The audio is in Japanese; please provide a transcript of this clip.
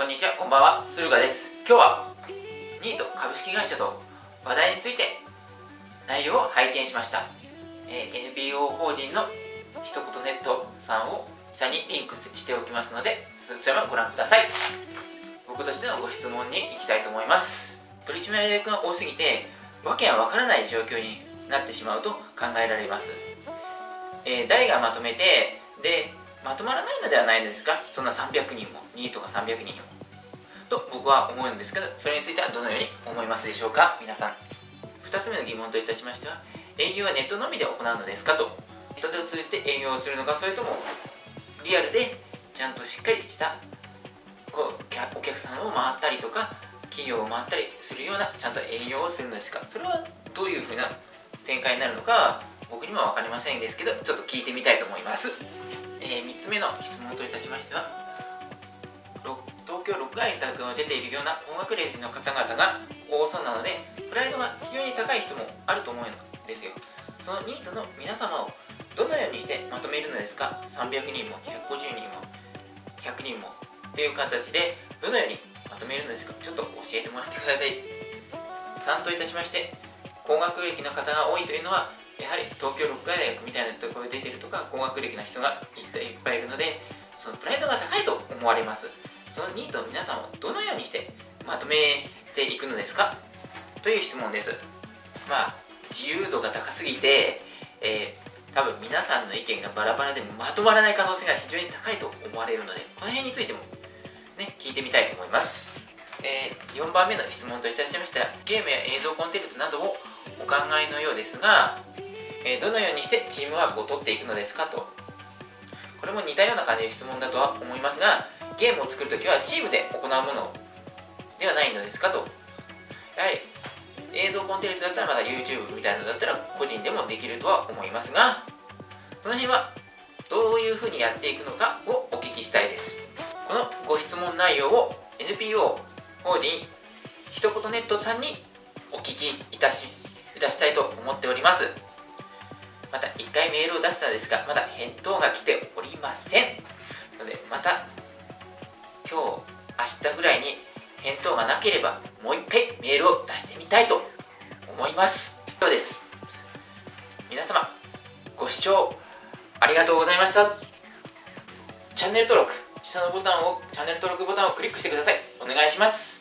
こんにちは、こんばんは、駿河です。今日はニート株式会社と話題について内容を拝見しました。NPO 法人の一言ネットさんを下にリンクしておきますので、そちらもご覧ください。僕としてのご質問に行きたいと思います。取締役が多すぎてわけがわからない状況になってしまうと考えられます。誰がまとめてでまとまらないのではないですか、そんな300人もニートが300人もと僕は思うんですけど、それについてはどのように思いますでしょうか、皆さん。2つ目の疑問といたしましては、営業はネットのみで行うのですかと。ネットを通じて営業をするのか、それともリアルでちゃんとしっかりしたお客さんを回ったりとか企業を回ったりするようなちゃんと営業をするのですか。それはどういうふうな展開になるのか僕にも分かりませんですけど、ちょっと聞いてみたいと思います。3つ目の質問といたしましては、東京6大学が出ているような高学歴の方々が多そうなので、プライドが非常に高い人もあると思うんですよ。そのニートの皆様をどのようにしてまとめるのですか。300人も150人も100人もという形でどのようにまとめるのですか。ちょっと教えてもらってください。3といたしまして、高学歴の方が多いというのはやはり東京六大学みたいなところに出てるとか高学歴な人がいっぱいいるので、そのプライドが高いと思われます。そのニートの皆さんをどのようにしてまとめていくのですかという質問です。自由度が高すぎて、多分皆さんの意見がバラバラでまとまらない可能性が非常に高いと思われるので、この辺についてもね、聞いてみたいと思います。4番目の質問といたしましては、ゲームや映像コンテンツなどをお考えのようですが、どのようにしてチームワークを取っていくのですかと。これも似たような感じの質問だとは思いますが、ゲームを作るときはチームで行うものではないのですかと。やはり映像コンテンツだったらまだ YouTube みたいなのだったら個人でもできるとは思いますが、その辺はどういうふうにやっていくのかをお聞きしたいです。このご質問内容を NPO 法人一言ネットさんにお聞きいたしたいと思っております。また1回メールを出したのですが、まだ返答が来ておりませんので、また今日明日ぐらいに返答がなければもう1回メールを出してみたいと思います。以上です。皆様ご視聴ありがとうございました。チャンネル登録、下のチャンネル登録ボタンをクリックしてください。お願いします。